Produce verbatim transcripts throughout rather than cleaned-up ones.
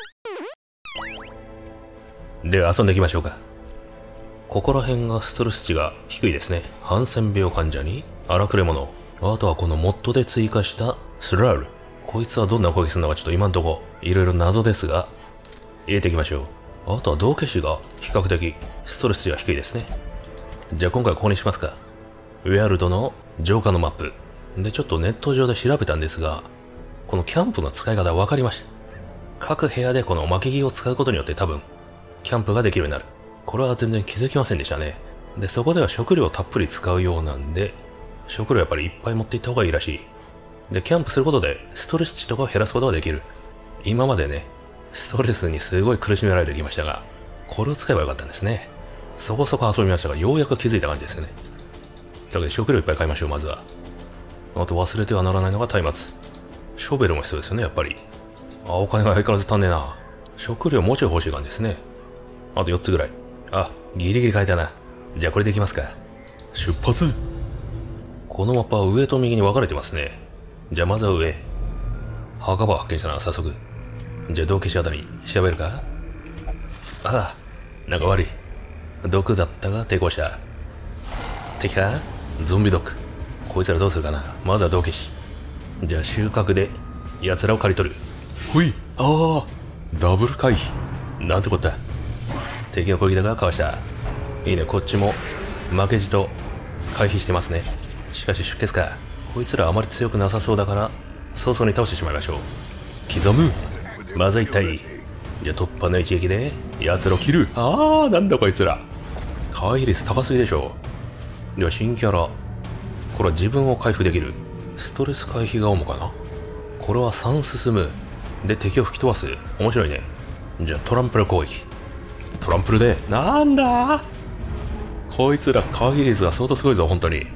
では遊んでいきましょうか。ここら辺がストレス値が低いですね。ハンセン病患者に荒くれ者。あとはこのモッドで追加したスラール。こいつはどんな攻撃するのかちょっと今んとこいろいろ謎ですが、入れていきましょう。あとは道化師が比較的ストレス値が低いですね。じゃあ今回ここにしますか。ウェアルドの浄化のマップ。で、ちょっとネット上で調べたんですが、このキャンプの使い方分かりました。各部屋でこの巻き木を使うことによって多分、キャンプができるようになる。これは全然気づきませんでしたね。で、そこでは食料をたっぷり使うようなんで、食料やっぱりいっぱい持っていった方がいいらしい。で、キャンプすることでストレス値とかを減らすことができる。今までね、ストレスにすごい苦しめられてきましたが、これを使えばよかったんですね。そこそこ遊びましたが、ようやく気づいた感じですよね。だけど食料いっぱい買いましょう、まずは。あと忘れてはならないのが松明。ショベルも必要ですよね、やっぱり。あ、お金が相変わらず足んねえな。食料もうちょい欲しい感じですね。あとよっつぐらい。あ、ギリギリ買えたな。じゃあこれでいきますか。出発。このマップは上と右に分かれてますね。じゃあまずは上。墓場発見したな、早速。じゃあ道化師あたり調べるか。ああ、なんか悪い。毒だったが抵抗した。敵か。ゾンビ毒。こいつらどうするかな。まずは道化師。じゃあ収穫で奴らを刈り取る。ほい。ああ、ダブル回避。なんてこった。敵の攻撃だがかわした。いいね、こっちも負けじと回避してますね。しかし出血か。こいつらあまり強くなさそうだから早々に倒してしまいましょう。刻む。まずいったい。じゃあ突破の一撃で奴らを切る。ああ、なんだこいつら。回避率高すぎでしょ。では新キャラ。これは自分を回復できる。ストレス回避が主かな。これはさん進む。で敵を吹き飛ばす。面白いね。じゃあトランプル攻撃。トランプルで、なんだこいつら回避率が相当すごいぞ、本当に。う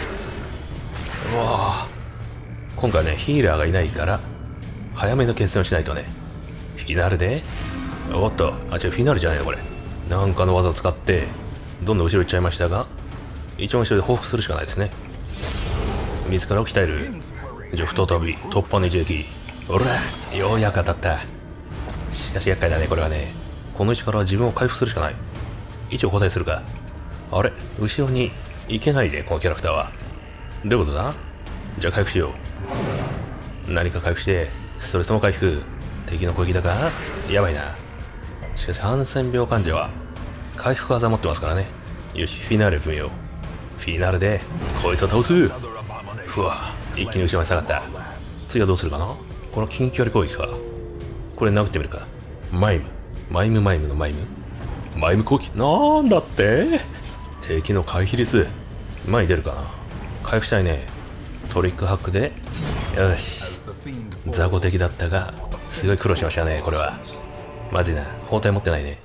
わぁ。今回ね、ヒーラーがいないから、早めの決戦をしないとね。フィナーレで、おっと、あ、違う、フィナーレじゃないの、これ。なんかの技を使って、どんどん後ろ行っちゃいましたが、一番後ろで報復するしかないですね。自らを鍛える。じゃあ、再び、突破の一撃。おら、ようやく当たった。しかし厄介だね、これはね。この位置から自分を回復するしかない。位置を交代するか。あれ、後ろに行けないで、このキャラクターは。どういうことだ。じゃあ回復しよう。何か回復して、ストレスも回復。敵の攻撃だか。やばいな。しかし、ハンセン病患者は、回復技持ってますからね。よし、フィナーレを決めよう。フィナーレで、こいつを倒す。ふわ、一気に後ろに下がった。次はどうするかな。この近距離攻撃か。これ殴ってみるか。マイム。マイムマイムのマイムマイム攻撃。なんだって敵の回避率前に出るかな。回復したいね。トリックハックで、よし。雑魚敵だったがすごい苦労しましたね。これはまずいな。包帯持ってないね。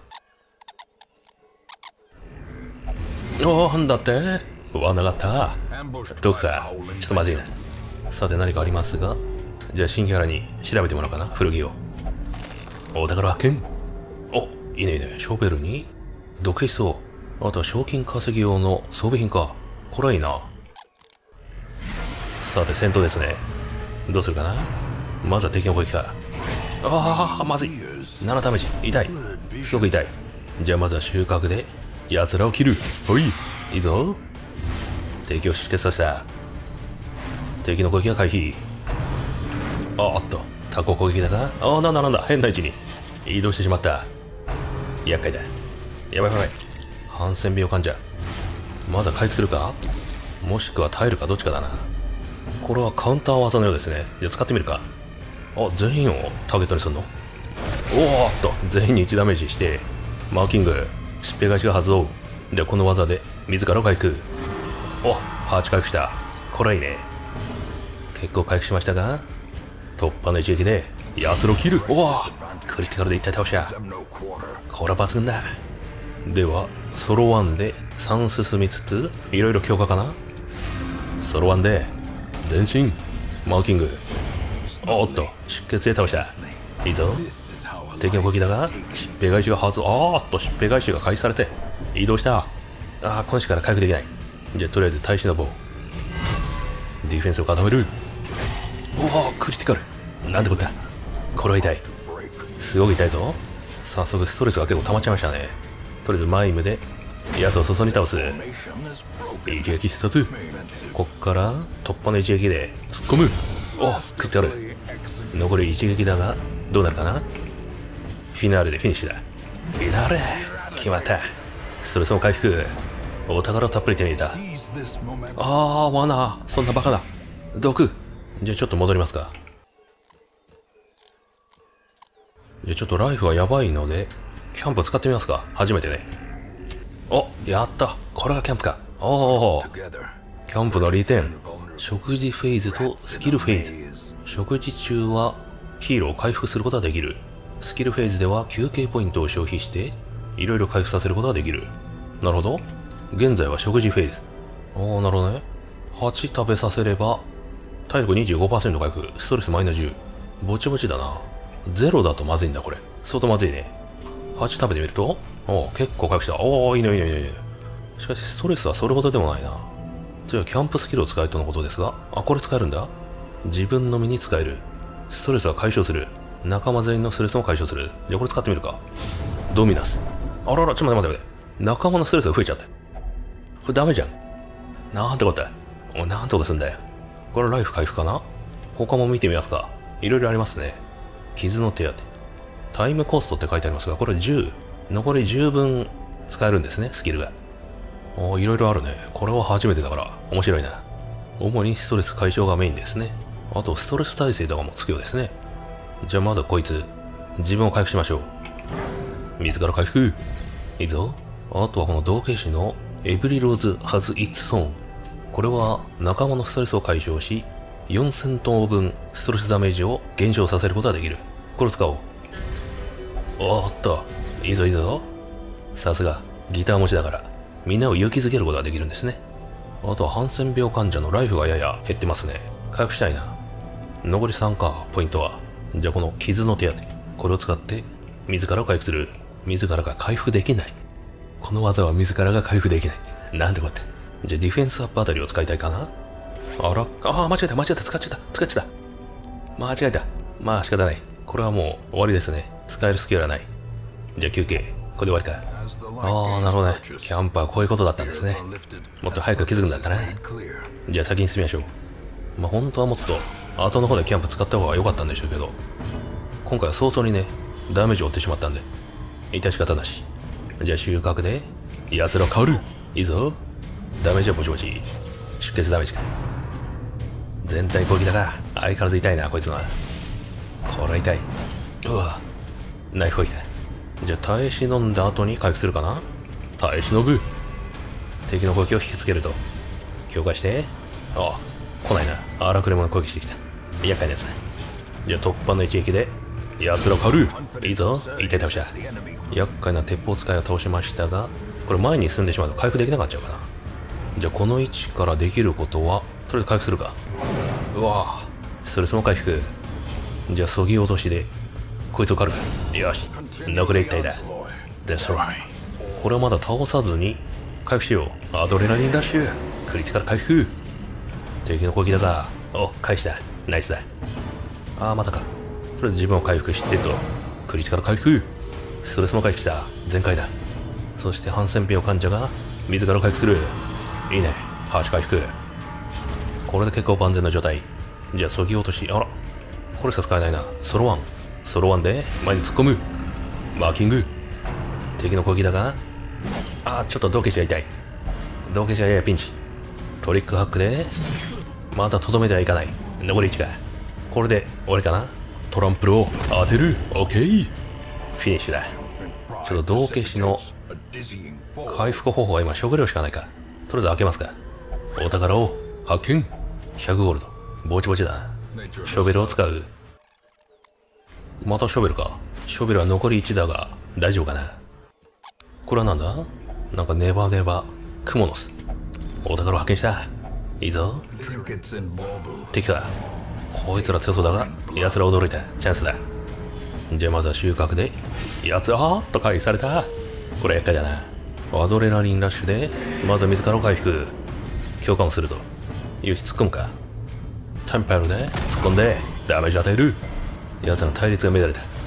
おお、なんだって罠があった。どこかちょっとまずいな。さて何かありますが、じゃあ新キャラに調べてもらおうかな。古着を。お宝発見。お、いいねいいね。ショベルに毒翕相。あとは賞金稼ぎ用の装備品か。これはいいな。さて戦闘ですね。どうするかな。まずは敵の攻撃か。ああ、まずい。ななダメージ。痛い。すごく痛い。じゃあまずは収穫で奴らを切る。ほい、いいぞ。敵を出血させた。敵の攻撃は回避。ああっと、タコ攻撃だが。ああ、なんだなんだ、変な位置に移動してしまった。厄介だ。やばいやばい。ハンセン病患者。まずは回復するか、もしくは耐えるか、どっちかだな。これはカウンター技のようですね。じゃあ使ってみるか。あ、全員をターゲットにするの。おおっと、全員にいちダメージしてマーキング。しっぺ返しが発動で、この技で自らを回復。お、はち回復した。これはいいね。結構回復しましたが、突破の一撃で奴らを切る。おお、クリティカルで一体倒した。これは抜群だ。ではソロワンでさん進みつつ、いろいろ強化かな。ソロワンで全身マーキング。おっと、出血で倒した。いいぞ。敵の攻撃だが、しっぺ返しが発動。あーっと、しっぺ返しが開始されて移動した。ああ、この力回復できない。じゃあとりあえず耐死の棒。ディフェンスを固める。おお、クリティカル。なんてことだ。これは痛い。 すごく痛いぞ。早速ストレスが結構溜まっちゃいましたね。とりあえずマイムで奴をそそに倒す。一撃必殺。こっから突破の一撃で突っ込む。お食ってある。残り一撃だがどうなるかな。フィナーレでフィニッシュだ。フィナーレ決まった。ストレスも回復。お宝をたっぷり手に入れた。あー罠、そんなバカな毒。じゃあちょっと戻りますか。じゃあちょっとライフはやばいのでキャンプ使ってみますか。初めてね。おやった、これがキャンプか。おおキャンプの利点、食事フェーズとスキルフェーズ。食事中はヒーローを回復することができる。スキルフェーズでは休憩ポイントを消費していろいろ回復させることができる。なるほど。現在は食事フェーズ。おおなるほどね。はち食べさせれば体力 にじゅうごパーセント 回復、ストレスマイナスじゅう。ぼちぼちだな。ゼロだとまずいんだこれ。相当まずいね。はち食べてみるとおお結構回復した。おおいいねいいねいいね。しかしストレスはそれほどでもないな。次はキャンプスキルを使えるとのことですが、あこれ使えるんだ。自分の身に使える。ストレスが解消する。仲間全員のストレスも解消する。じゃあこれ使ってみるか。ドミナス。あららちょっと待って待って待って。仲間のストレスが増えちゃった。これダメじゃん。なんてことだ。おいなんてことすんだよ。これライフ回復かな。他も見てみますか。いろいろありますね。傷の手当て。タイムコストって書いてありますが、これじゅう。残りじゅうぶん使えるんですね、スキルが。おいろいろあるね。これは初めてだから面白いな。主にストレス解消がメインですね。あとストレス耐性とかもつくようですね。じゃあまずはこいつ。自分を回復しましょう。自ら回復。いいぞ。あとはこの道化師のエブリローズハズイッツソーン。これは仲間のストレスを解消し、よんせんトン分ストレスダメージを減少させることができる。これを使おう。おーっと、いいぞいいぞ。さすが、ギター持ちだから、みんなを勇気づけることができるんですね。あとはハンセン病患者のライフがやや減ってますね。回復したいな。残りさんか、ポイントは。じゃあこの傷の手当て。これを使って、自らを回復する。自らが回復できない。この技は自らが回復できない。なんてこって。じゃあディフェンスアップあたりを使いたいかな。あらああ、間違えた間違えた。使っちゃった使っちゃった。間違えた。まあ仕方ない。これはもう終わりですね。使えるスキルはない。じゃあ休憩。これで終わりか。ああ、なるほどね。キャンパーこういうことだったんですね。もっと早く気づくんだったな。じゃあ先に進みましょう。まあ本当はもっと後の方でキャンプ使った方が良かったんでしょうけど、今回は早々にね、ダメージを負ってしまったんで、致し方なし。じゃあ収穫で、奴ら変わる。いいぞ。ダメージはぼちぼち。出血ダメージか。全体攻撃だが、相変わらず痛いな、こいつは。これは痛い。うわ。ナイフ攻撃か。じゃあ耐え忍んだ後に回復するかな。耐え忍ぶ。敵の攻撃を引きつけると。強化して。ああ、来ないな。荒くれ者攻撃してきた。厄介なやつだ。じゃあ突破の一撃で、奴ら変わる。いいぞ。一体倒した。厄介な鉄砲使いを倒しましたが、これ前に進んでしまうと回復できなくなっちゃうかな。じゃあこの位置からできることは、とりあえず回復するか。うわぁ、ストレスも回復。じゃあそぎ落としで、こいつを狩るか。よし、残り一体だ。デストロイ。これはまだ倒さずに、回復しよう。アドレナリンダッシュ。クリティカル回復。敵の攻撃だが、お、返した。ナイスだ。あー、またか。とりあえず自分を回復してと、クリティカル回復。ストレスも回復した。全開だ。そしてハンセン病患者が、自ら回復する。いいね。はち回復。これで結構万全な状態。じゃあ、そぎ落とし。あら。これしか使えないな。ソロワン。ソロワンで前に突っ込む。マーキング。敵の攻撃だが。あー、ちょっと道化師が痛い。道化師がややピンチ。トリックハックで。またとどめてはいかない。残りいちか。これで終わりかな。トランプルを当てる。オッケー。フィニッシュだ。ちょっと道化師の回復方法は今食料しかないか。とりあえず開けますか。お宝を発見。ひゃくゴールド。ぼちぼちだ。ショベルを使う。またショベルか。ショベルは残りいちだが大丈夫かな。これはなんだ。なんかネバネバクモの巣。お宝を発見した。いいぞ。敵か。こいつら強そうだが奴ら驚いた。チャンスだ。じゃあまずは収穫で奴らあーっと回避された。これ厄介だな。アドレナリンラッシュでまずは自らを回復。強化もすると。よし突っ込むか。テンパルで突っ込んでダメージ与える。奴らの対立が乱れた。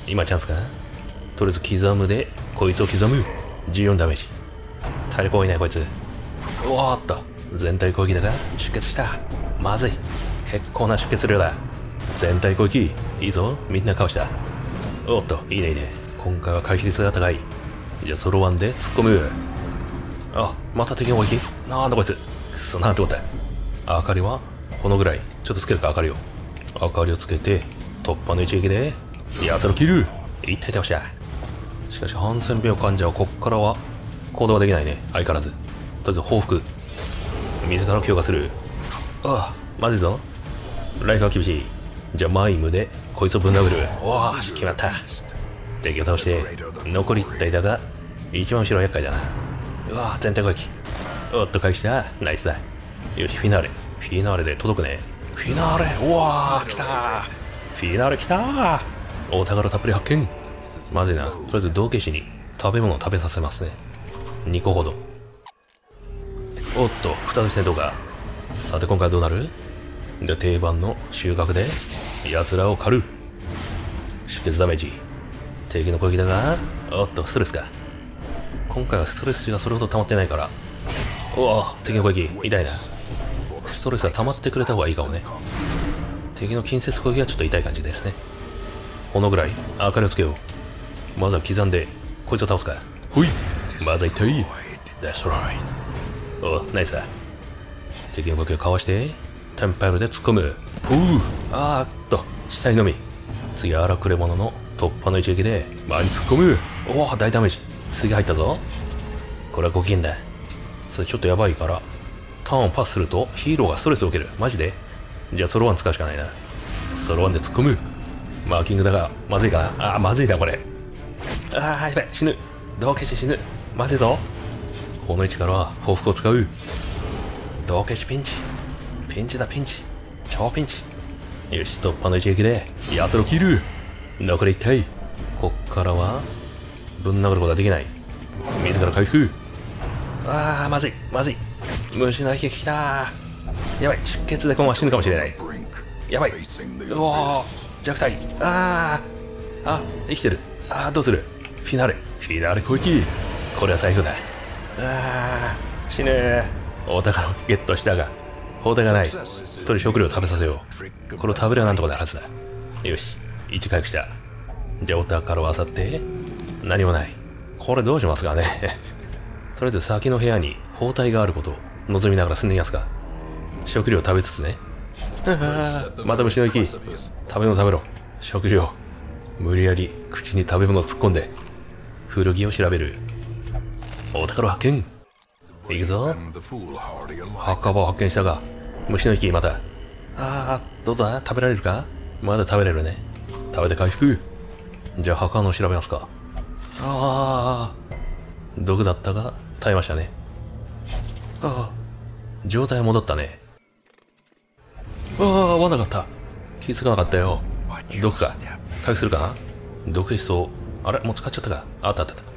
今チャンスかな。とりあえず刻むでこいつを刻む。じゅうよんダメージ。体力多いねこいつ。おーっと全体攻撃だが出血した。まずい、結構な出血量だ。全体攻撃いいぞ、みんなかわした。おっといいねいいね、今回は回避率が高い。じゃあソロワンで突っ込む。あ、また敵の攻撃。なんだこいつ、くそなんてことだ。明かりはこのぐらいちょっとつけるか。明かりを明かりをつけて突破の一撃で奴らを切る。一体倒した。しかしハンセン病患者はこっからは行動ができないね、相変わらず。とりあえず報復、自らを強化する。ああまずいぞ、ライフは厳しい。じゃあマイムでこいつをぶん殴る。おお決まった。敵を倒して残りいち体だが一番後ろは厄介だな。うわ全体攻撃。おっと回避した。ナイスだ。よしフィナーレ、フィナーレで届くね。フィナーレ、うわー来たー、フィナーレ来たー。お宝たっぷり発見。まずいな。とりあえず道化師に食べ物を食べさせますね。にこほど。おっと再び戦闘か。さて今回はどうなる。で定番の収穫で奴らを狩る。出血ダメージ、敵の攻撃だが、おっとストレスか。今回はストレス値がそれほど溜まってないから。おお敵の攻撃痛いな。ストレスは溜まってくれた方がいいかもね。敵の近接攻撃はちょっと痛い感じですね。このぐらい明かりをつけよう。まずは刻んでこいつを倒すか。ほい、まずは痛い。That's right。 おナイスだ。敵の攻撃をかわしてテンパイルで突っ込む。おうあーっと死体のみ。次は荒くれ者の突破の一撃で前に突っ込む。おお大ダメージ。次入ったぞ。これはご機嫌だ。それちょっとやばいからターンをパスするとヒーローがストレスを受ける。マジで。じゃあソロワン使うしかないな。ソロワンで突っ込む。マーキングだがまずいかな。あーまずいなこれ。あーやばい死ぬ。道化師死ぬ。まずいぞ。この位置からは報復を使う。道化師ピンチピンチだピンチ超ピンチ。よし突破の一撃で奴らを切る。残りいち体。こっからはぶん殴ることはできない。自ら回復。あーまずいまずい、虫の一撃きたー。やばい出血でこのまま死ぬかもしれない。やばい、うおー弱体。あーあ生きてる。あーどうする。フィナーレフィナーレ攻撃。これは最後だ。あー死ぬー。お宝をゲットしたが包帯がない。とり食料を食べさせよう。これを食べればなんとかなるはずだ。よしいち回復した。じゃあお宝を漁って何もない。これどうしますかねとりあえず先の部屋に包帯があることを望みながら進んでみますか。食料を食べつつね。ああまた虫の息。食べ物食べろ。食料。無理やり口に食べ物を突っ込んで古着を調べる。お宝を発見。いくぞ。墓場を発見したが虫の息また。ああどうだ食べられるか。まだ食べれるね。食べて回復。じゃあ墓の調べますか。ああ毒だったが耐えましたね。ああ状態は戻ったね。ああ合わなかった。気づかなかったよ。毒か。回復するかな。毒しそう。あれもう使っちゃったか。あったあったあった。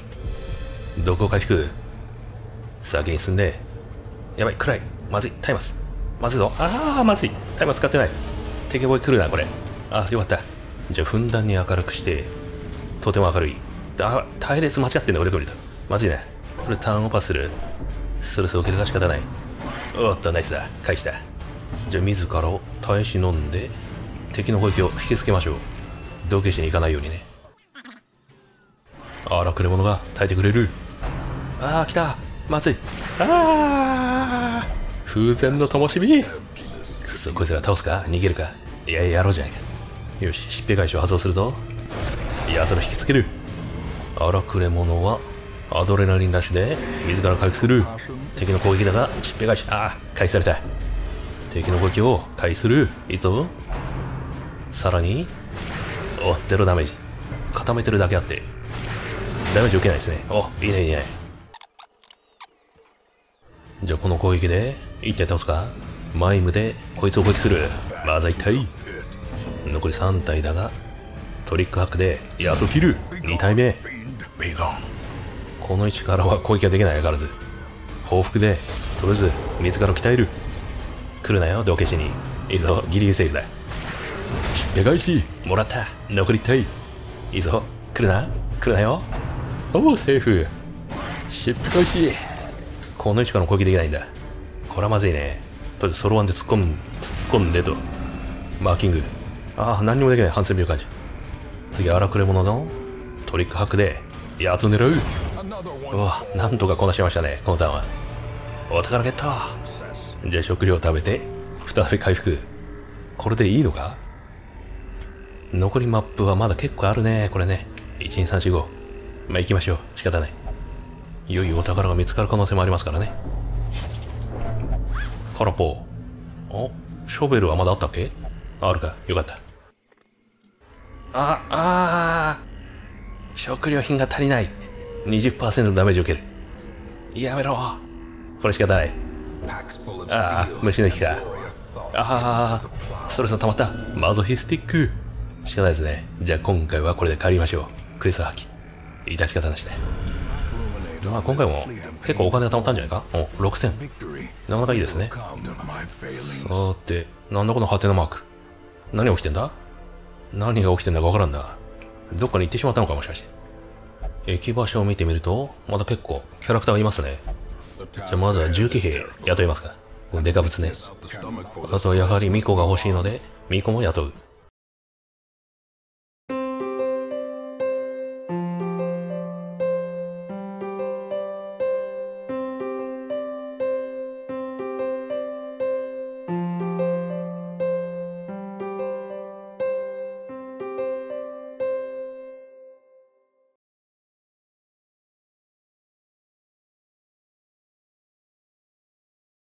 毒を回復。先に進んで。やばい暗い。まずいタイマスまずいぞ。ああまずいタイマー使ってない。敵声来るなこれ。あよかった。じゃあふんだんに明るくしてとても明るい。あ隊列間違ってんだ俺が見るとまずいね。それターンオーバーする。ストレスを受けるが仕方ない。おっとナイスだ返した。じゃあ自らを耐え忍んで敵の攻撃を引きつけましょう。道化師に行かないようにね。荒くれ者が耐えてくれる。ああ来たまずい。ああ風前の灯火。くそこいつら倒すか逃げるか。いややろうじゃないか。よししっぺ返しを発動するぞ。やつら引きつける。荒くれ者はアドレナリンラッシュで自ら回復する。敵の攻撃だがしっぺ返し。ああ回避された。敵の攻撃を回避する。いいぞ。さらにおゼロダメージ。固めてるだけあってダメージ受けないですね。おいいねいいね。じゃあこの攻撃で一体倒すか。マイムでこいつを攻撃する。まずいったい。残りさん体だがトリックハックでヤツを切る。に体目ビーゴン。この位置からは攻撃ができない。相変わらず報復でとりあえず自らを鍛える。来るなよ道化師に。いいぞギリギリセーフだ。しっぺ返しもらった。残りいち体。 いいぞ。来るな。来るなよ。おお、セーフ。失敗し。この位置から攻撃できないんだ。これはまずいね。とりあえずソロワンで突っ込む、突っ込んでと。マーキング。ああ、何にもできない。ハンセン病感じ。次、荒くれ者のトリックハックで、やつを狙う。うわ、なんとかこなしましたね、このターンは。お宝ゲット。じゃあ食料を食べて、再び回復。これでいいのか？残りマップはまだ結構あるね、これね。いち、に、さん、よん、ご。まあ行きましょう。仕方ない。いよいよお宝が見つかる可能性もありますからね。空っぽ。お、ショベルはまだあったっけ？あるか。よかった。あ、あー。食料品が足りない。にじゅっパーセント のダメージを受ける。やめろ。これ仕方ない。ああ、虫の木か。ああ、ストレスが溜まった。マゾヒスティック。仕方ないですね。じゃあ今回はこれで帰りましょう。クエスト破棄。致し方なしで。まあ今回も結構お金が貯まったんじゃないか？お、ろくせん。なかなかいいですね。さーて、なんだこのハテナマーク。何が起きてんだ？何が起きてんだかわからんな。どっかに行ってしまったのかもしかして。駅場所を見てみると、まだ結構キャラクターがいますね。じゃあまずは重騎兵雇いますか。デカブツね。あとはやはりミコが欲しいので、ミコも雇う。